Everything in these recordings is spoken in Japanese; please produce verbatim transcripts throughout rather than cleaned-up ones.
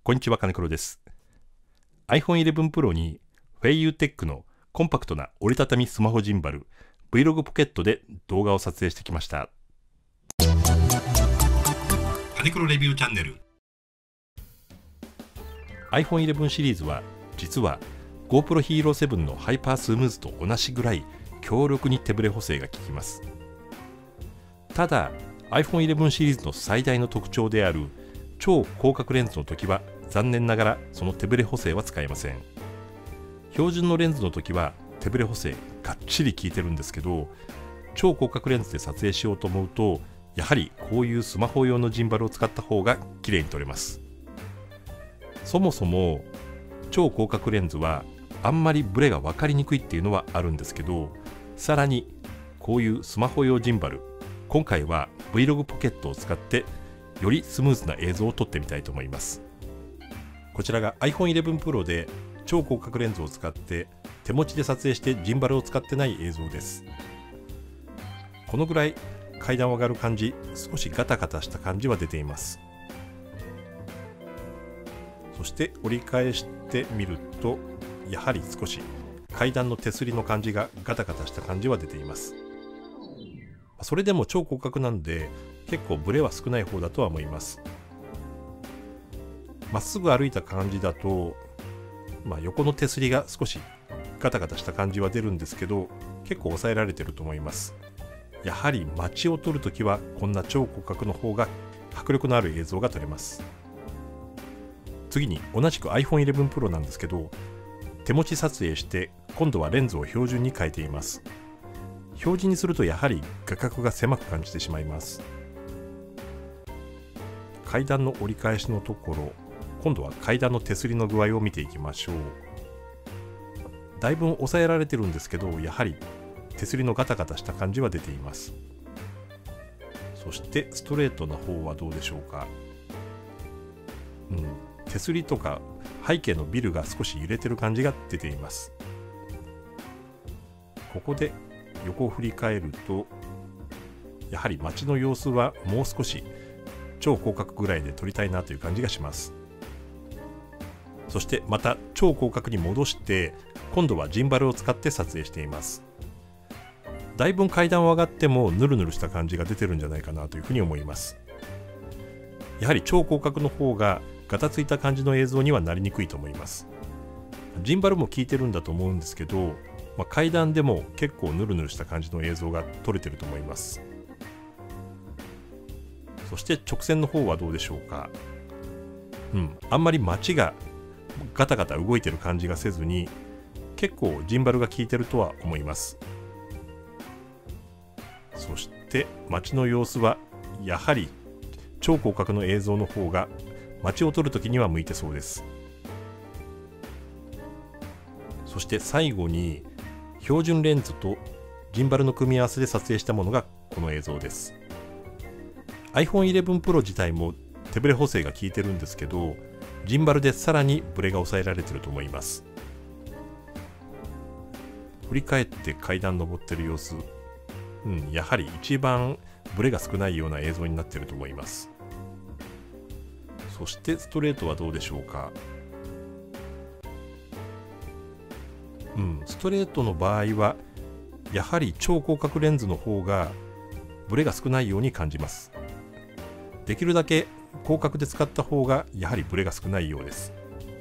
こんにちは、金黒です。アイフォンイレブン Pro に Feiyu-Tech のコンパクトな折りたたみスマホジンバル Vlog Pocket で動画を撮影してきました。金黒レビューチャンネル。 アイフォンイレブン シリーズは実は GoPro Hero セブンのハイパースムーズと同じぐらい強力に手ブレ補正が効きます。ただ アイフォンイレブン シリーズの最大の特徴である超広角レンズの時は残念ながらその手ブレ補正は使えません。標準のレンズの時は手ブレ補正がっちり効いてるんですけど、超広角レンズで撮影しようと思うとやはりこういうスマホ用のジンバルを使った方が綺麗に撮れます。そもそも超広角レンズはあんまりブレが分かりにくいっていうのはあるんですけど、さらにこういうスマホ用ジンバル、今回は Vlog Pocket を使ってよりスムーズな映像を撮ってみたいと思います。こちらが アイフォンイレブン Pro で超広角レンズを使って手持ちで撮影してジンバルを使ってない映像です。このぐらい階段を上がる感じ、少しガタガタした感じは出ています。そして折り返してみるとやはり少し階段の手すりの感じがガタガタした感じは出ています。それでも超広角なんで結構ブレは少ない方だとは思います。まっすぐ歩いた感じだと、まあ、横の手すりが少しガタガタした感じは出るんですけど、結構抑えられてると思います。やはり街を撮るときはこんな超広角の方が迫力のある映像が撮れます。次に同じく アイフォンイレブン Pro なんですけど、手持ち撮影して今度はレンズを標準に変えています。標準にするとやはり画角が狭く感じてしまいます。階段の折り返しのところ、今度は階段の手すりの具合を見ていきましょう。だいぶ抑えられてるんですけど、やはり手すりのガタガタした感じは出ています。そしてストレートの方はどうでしょうか。うん、手すりとか背景のビルが少し揺れてる感じが出ています。ここで横を振り返るとやはり街の様子はもう少し超広角ぐらいで撮りたいなという感じがします。そしてまた超広角に戻して今度はジンバルを使って撮影しています。だいぶ階段を上がってもヌルヌルした感じが出てるんじゃないかなというふうに思います。やはり超広角の方がガタついた感じの映像にはなりにくいと思います。ジンバルも効いてるんだと思うんですけど、まあ、階段でも結構ヌルヌルした感じの映像が撮れてると思います。そして直線の方はどうでしょうか。うん、あんまり街がガタガタ動いてる感じがせずに結構ジンバルが効いてるとは思います。そして街の様子はやはり超広角の映像の方が街を撮るときには向いてそうです。そして最後に標準レンズとジンバルの組み合わせで撮影したものがこの映像です。 アイフォンイレブン Pro 自体も手ブレ補正が効いてるんですけど、ジンバルでさらにブレが抑えられてると思います。振り返って階段登ってる様子、うん、やはり一番ブレが少ないような映像になってると思います。そしてストレートはどうでしょうか。うん、ストレートの場合はやはり超広角レンズの方がブレが少ないように感じます。できるだけ広角で使った方がやはりブレが少ないようです。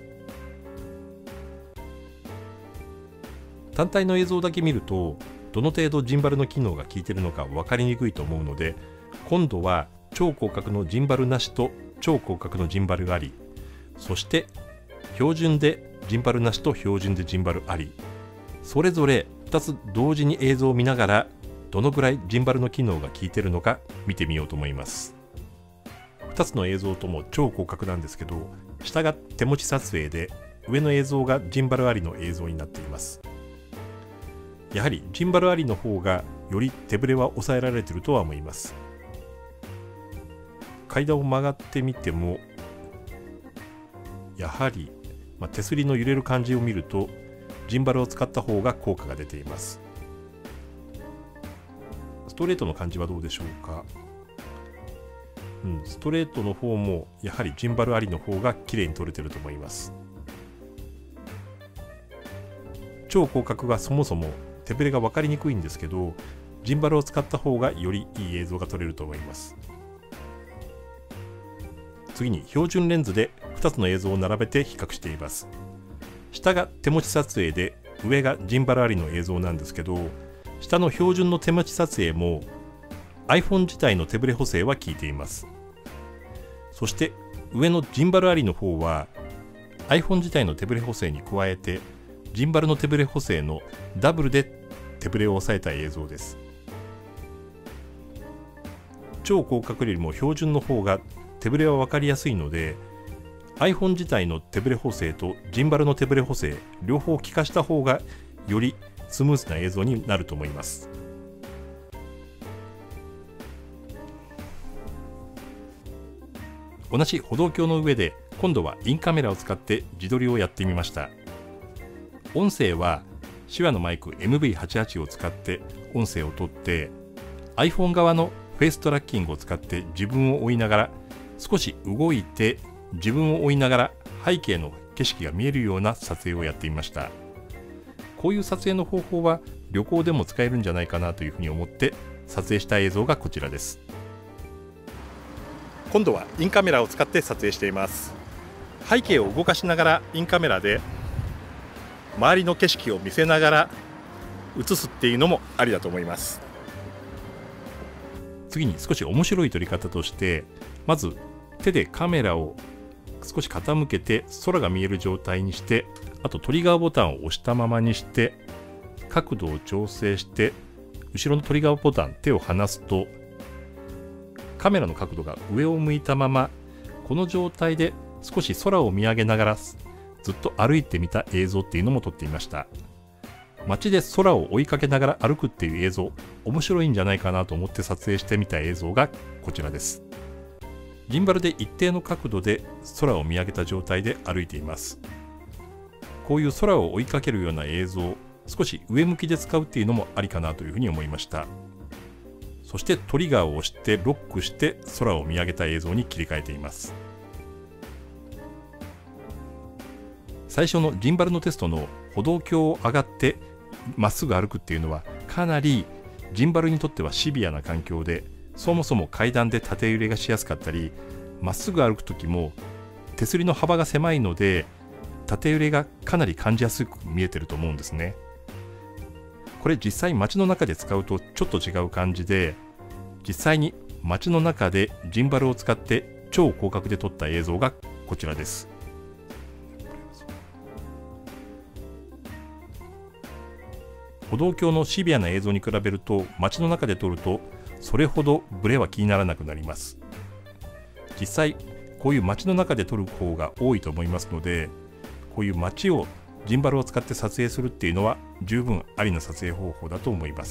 単体の映像だけ見るとどの程度ジンバルの機能が効いているのか分かりにくいと思うので、今度は超広角のジンバルなしと超広角のジンバルがあり、そして標準でジンバルなしと標準でジンバルあり、それぞれふたつ同時に映像を見ながらどのぐらいジンバルの機能が効いているのか見てみようと思います。ふたつの映像とも超広角なんですけど、下が手持ち撮影で上の映像がジンバルありの映像になっています。やはりジンバルありの方がより手ブレは抑えられているとは思います。階段を曲がってみてもやはり、まあ、手すりの揺れる感じを見るとジンバルを使った方が効果が出ています。ストレートの感じはどうでしょうか。 うん、ストレートの方もやはりジンバルありの方が綺麗に撮れてると思います。超広角がそもそも手ブレが分かりにくいんですけど、ジンバルを使った方がよりいい映像が撮れると思います。次に標準レンズでふたつの映像を並べて比較しています。下が手持ち撮影で上がジンバルありの映像なんですけど、下の標準の手持ち撮影も iPhone 自体の手ブレ補正は効いています。そして上のジンバルありの方は iPhone 自体の手ブレ補正に加えてジンバルの手ブレ補正のダブルで手ブレを抑えた映像です。超広角よりも標準の方が手ブレは分かりやすいので iPhone 自体の手ブレ補正とジンバルの手ブレ補正両方効かした方がよりスムーズな映像になると思います。同じ歩道橋の上で今度はインカメラを使って自撮りをやってみました。音声は手話のマイク エムブイはちじゅうはち を使って音声をとって iPhone 側のフェイストラッキングを使って自分を追いながら少し動いて自分を追いながら背景の景色が見えるような撮影をやってみました。こういう撮影の方法は旅行でも使えるんじゃないかなというふうに思って撮影した映像がこちらです。今度はインカメラを使って撮影しています。背景を動かしながらインカメラで周りの景色を見せながら映すっていうのもありだと思います。次に少し面白い撮り方として、まず手でカメラを少し傾けて空が見える状態にして、あとトリガーボタンを押したままにして角度を調整して、後ろのトリガーボタン手を離すとカメラの角度が上を向いたまま、この状態で少し空を見上げながらずっと歩いてみた映像っていうのも撮っていました。街で空を追いかけながら歩くっていう映像、面白いんじゃないかなと思って撮影してみた映像がこちらです。ジンバルで一定の角度で空を見上げた状態で歩いています。こういう空を追いかけるような映像、少し上向きで使うっていうのもありかなというふうに思いました。そしてトリガーを押してロックして空を見上げた映像に切り替えています。最初のジンバルのテストの歩道橋を上がってまっすぐ歩くっていうのはかなりジンバルにとってはシビアな環境で、そもそも階段で縦揺れがしやすかったり、まっすぐ歩く時も手すりの幅が狭いので縦揺れがかなり感じやすく見えてると思うんですね。これ実際街の中で使うとちょっと違う感じで、実際に街の中でジンバルを使って超広角で撮った映像がこちらです。歩道橋のシビアな映像に比べると街の中で撮るとそれほどブレは気にならなくなります。実際こういう街の中で撮る方が多いと思いますので、こういう街をジンバルを使って撮影するっていうのは十分ありな撮影方法だと思います。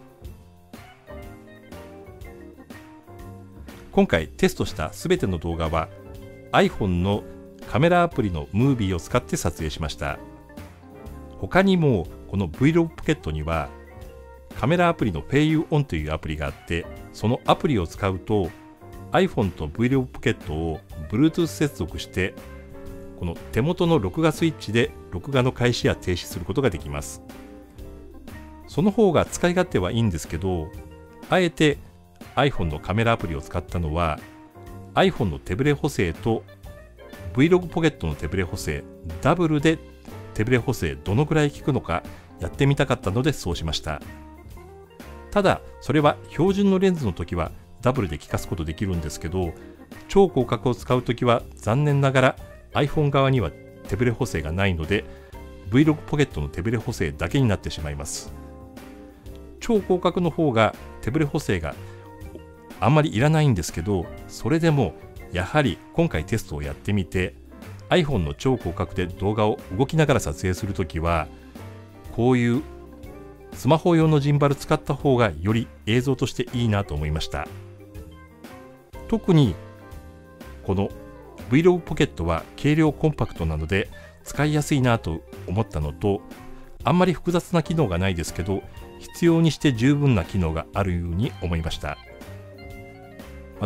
今回テストしたすべての動画は iPhone のカメラアプリの Movie を使って撮影しました。他にもこの Vlog Pocket にはカメラアプリの PayU-On というアプリがあって、そのアプリを使うと iPhone と Vlog Pocket を Bluetooth 接続してこの手元の録画スイッチで録画の開始や停止することができます。その方が使い勝手はいいんですけど、あえて iPhone のカメラアプリを使ったのは iPhone の手ブレ補正と Vlog Pocket の手ブレ補正ダブルで手ブレ補正どのくらい効くのかやってみたかったのでそうしました。ただそれは標準のレンズの時はダブルで効かすことできるんですけど、超広角を使う時は残念ながらiPhone 側には手ブレ補正がないので Vlog Pocket の手ブレ補正だけになってしまいます。超広角の方が手ブレ補正があんまりいらないんですけど、それでもやはり今回テストをやってみて iPhone の超広角で動画を動きながら撮影するときはこういうスマホ用のジンバル使った方がより映像としていいなと思いました。特にこの Vlog Pocket は軽量コンパクトなので使いやすいなと思ったのと、あんまり複雑な機能がないですけど必要にして十分な機能があるように思いました。また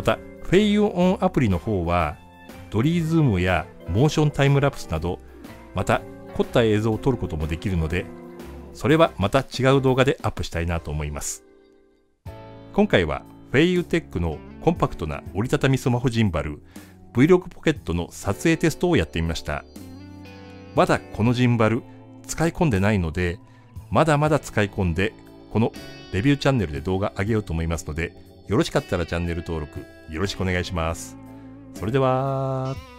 フェイユオンアプリの方はドリーズームやモーションタイムラプスなどまた凝った映像を撮ることもできるので、それはまた違う動画でアップしたいなと思います。今回はフェイユテックのコンパクトな折りたたみスマホジンバル ブイログ ポケットの撮影テストをやってみました。まだこのジンバル使い込んでないので、まだまだ使い込んでこのレビューチャンネルで動画上げようと思いますので、よろしかったらチャンネル登録よろしくお願いします。それでは。